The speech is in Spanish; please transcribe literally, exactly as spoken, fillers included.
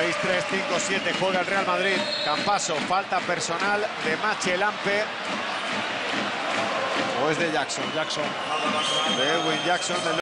seis tres cinco siete juega el Real Madrid. Campaso, falta personal de Machelampe. ¿O es de Jackson? Jackson. De Edwin Jackson. Del